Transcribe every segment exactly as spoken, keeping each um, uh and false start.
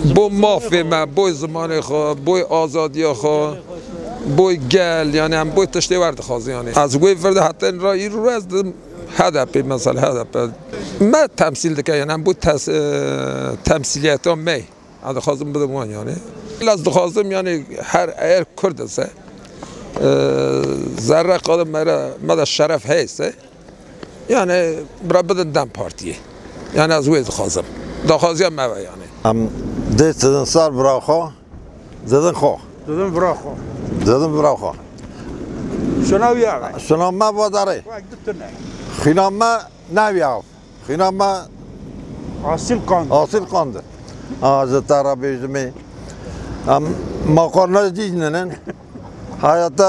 بو مافی ما بو زمان خو بو آزادی خو بو گل یعنی هم بو تشتی ورد خواهد یعنی از وی فرد حتی را این رو از هدفی مثلا هدف ما تمثیل دکه یعنی هم بو تس... تمثیلیت هم می از خواهدم بدم وان یعنی از دخواستم یعنی هر ایر کرد است ذره قادم مرا مدى شرف هست یعنی برای بدن دم پارتیه یعنی از وی دخواستم دخوازی هم موه یعنی ام دیت سال براخو زدن خو زدن براخو زدن براخو شنو يا شنو ما بوداره خینا ما نویاف خینا ما اصل قاند اصل قاند از ترا بیجمی ام ما قرنا دیجنن hayatta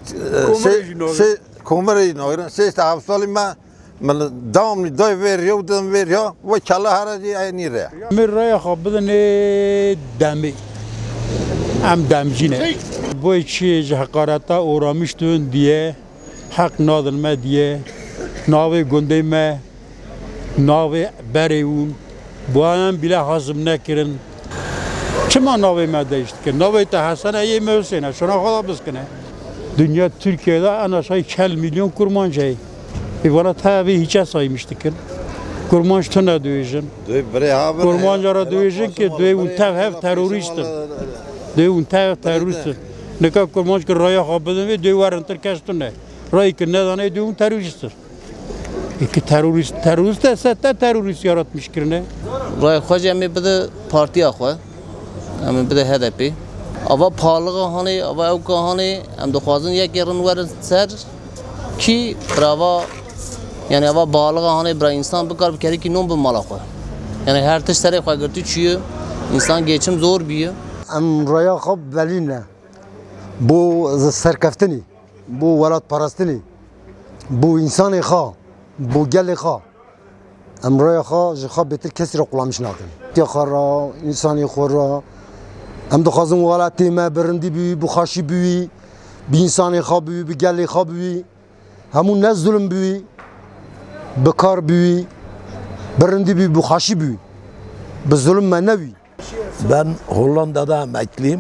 şey komeri noyran şey haftalı ma من دام دای وریو دم وریو و کلا هرجی اینیره. من رای خواب بدن دمی، ام دمجینه. باید چیز حقارتا اورامیشتون دیه، حق نادن ما دیه، ناوی گنده ما، ناوی بریون، بایم بیله حزم نکرن. چما ناوی ما داشت که ناوی تا حسن ایه موسینه، شنا خدا بس کنه. دنیا ترکیه انا شاید چهل میلیون کرمانجی. ایوان تابی هیچ سایمشتی کن. کرمانش تو ندویجن. کرمانج را دویجن که دوی اون تاب هفت تروریست. دوی اون تاب تروریست. نکه کرمانج که رای خواب بدن دوی وارن ترکستونه. رای که ندانه دوی اون تروریست. ایک تروریست تروریست است تا تروریست یارات میشکنه. رای خواجه می بده پارتی آخوا. امی بده هدفی. اوا پالگا هانی اوا اوکا هانی ام دخوازن یک گرن ورد سر کی بروا یعنی اوا بالغ هانی برای انسان بکار بکاری که نون به مالا خو یعنی هر تش سری خو گرتی چیه انسان گیچم زور بیه ام رایا خوب بلینه بو سرکفتنی بو ولاد پرستنی بو انسان خو بو گل خو ام رایا خو خو بهتر کسی را قلامش نکن یا خورا انسانی خورا ام دخوازم ولاتی ما برندی بی بو خاشی بی بی انسانی خو بی بی گل خو بی همون نه ظلم بی بکار بی برندی بی بخاشی بی به ظلم من نبی. Ben Hollanda'da emekliyim.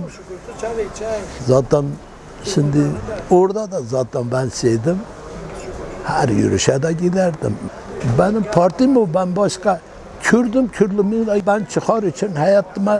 Zaten şimdi orada da zaten ben şeydim. Her yürüyüşe de giderdim. Benim partim o, ben başka Kürdüm, Kürdümü ben çıkar için hayatıma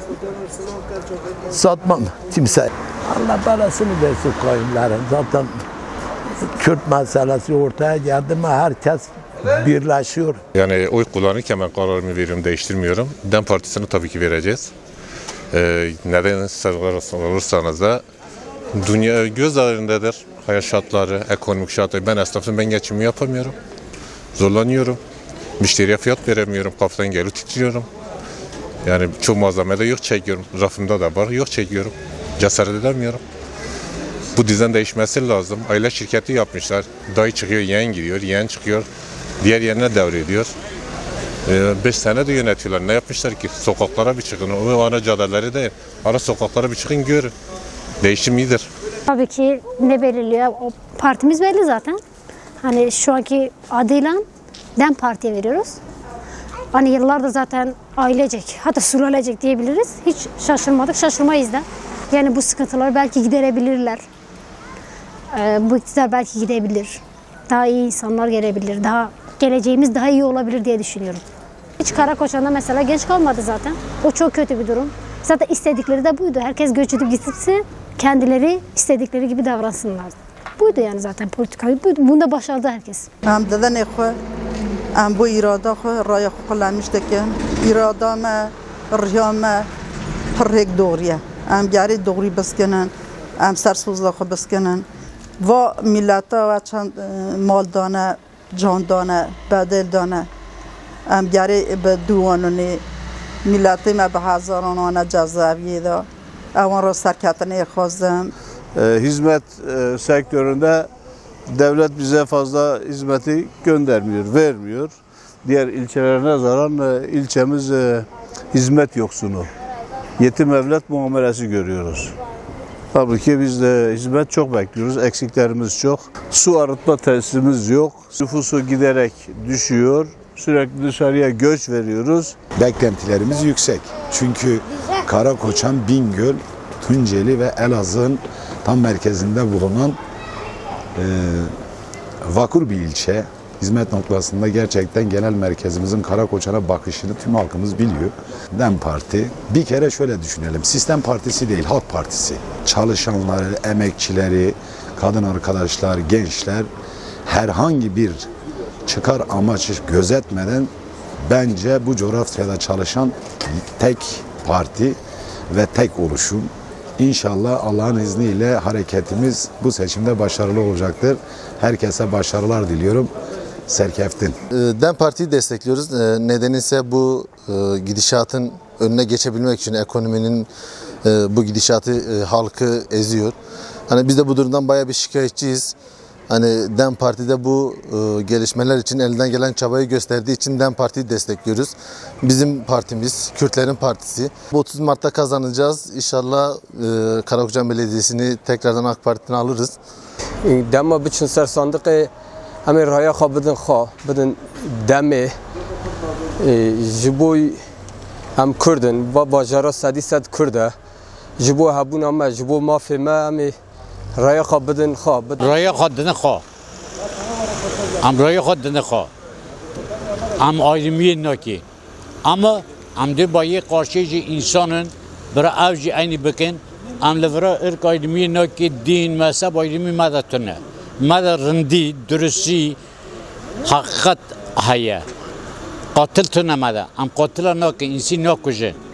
satmam kimse. Allah belasını versin kavimlerin. Zaten Kürt meselesi ortaya geldi mi herkes birleşiyor. Yani oy kullanırken ben kararımı veriyorum, değiştirmiyorum. DEM Partisi'ni tabii ki vereceğiz. Ee, neden sorarsanız da dünya göz ağrındadır. Hayat şartları, ekonomik şartları. Ben esnafım, ben geçimimi yapamıyorum. Zorlanıyorum. Müşteriye fiyat veremiyorum. Kafadan geri titriyorum. Yani çok malzemede yok çekiyorum. Rafımda da var, yok çekiyorum. Cesaret edemiyorum. Bu düzen değişmesi lazım. Aile şirketi yapmışlar. Dayı çıkıyor, yeğen gidiyor, yeğen çıkıyor. Diğer yerine devrediyor. Ee, beş sene de yönetiyorlar. Ne yapmışlar ki? Sokaklara bir çıkın. O ana caddeleri değil. Ara sokaklara bir çıkın görün. Değişim iyidir. Tabii ki ne belirliyor? O partimiz belli zaten. Hani şu anki adıyla DEM Parti'ye veriyoruz. Hani yıllardır zaten ailecek, hatta sülalecek diyebiliriz. Hiç şaşırmadık, şaşırmayız da. Yani bu sıkıntıları belki giderebilirler. Ee, bu iktidar belki gidebilir. Daha iyi insanlar gelebilir. Daha geleceğimiz daha iyi olabilir diye düşünüyorum. Hiç Karakoçan'da mesela genç kalmadı zaten. O çok kötü bir durum. Zaten istedikleri de buydu. Herkes göç edip gitsin, kendileri istedikleri gibi davransınlar. Buydu yani zaten politikayı. Buydu. Bunu da başardı herkes. Hem de ne ko, hem bu irada ko, raya ko kullanmıştık. İrada mı, riyama, pırrek doğruya. Hem geri doğru baskının, hem sersuzla ko baskının. و ملت و چند مال دانه جان دانه بدل دانه ام گری به دوانونی ملت ما به هزاران آن جذابیه دا اوان را سرکتنه خواستم. Hizmet e, sektöründe devlet bize fazla hizmeti göndermiyor, vermiyor. Diğer ilçelere nazaran e, ilçemiz e, hizmet yoksunu. Yetim evlat muamelesi görüyoruz. Halbuki biz de hizmet çok bekliyoruz, eksiklerimiz çok. Su arıtma tesisimiz yok, nüfusu giderek düşüyor. Sürekli dışarıya göç veriyoruz. Beklentilerimiz yüksek. Çünkü Karakoçan, Bingöl, Tunceli ve Elazığ'ın tam merkezinde bulunan e, vakur bir ilçe. Hizmet noktasında gerçekten genel merkezimizin Karakoçan'a bakışını tüm halkımız biliyor. DEM Parti, bir kere şöyle düşünelim. Sistem partisi değil, halk partisi. Çalışanları, emekçileri, kadın arkadaşlar, gençler herhangi bir çıkar amaç gözetmeden bence bu coğrafyada çalışan tek parti ve tek oluşum. İnşallah Allah'ın izniyle hareketimiz bu seçimde başarılı olacaktır. Herkese başarılar diliyorum. Serkeftin. DEM Parti'yi destekliyoruz. Nedeni ise bu gidişatın önüne geçebilmek için ekonominin bu gidişatı halkı eziyor. Hani biz de bu durumdan bayağı bir şikayetçiyiz. Hani DEM Parti'de bu gelişmeler için elinden gelen çabayı gösterdiği için DEM Parti'yi destekliyoruz. Bizim partimiz, Kürtlerin partisi. otuz Mart'ta kazanacağız. İnşallah Karakoçan Belediyesi'ni tekrardan AK Parti'den alırız. DEM'a biçin ser sandığı Amir raya kha bidin kha bidin deme jiboy am Kurdin va bajara sadi sad Kurda jibo habun ama jibo mafi ma ami raya kha bidin kha raya kha din kha am raya kha din kha am ayrımiyet naki ama am de bayi karşıcı insanın bir avcı aynı bakın am levra ırk ayrımiyet naki din mezhep ayrımı madatına ماذا رندي درسي حقيقة هي قاتلتنا ماذا أم قاتلنا إنسان ناكوجه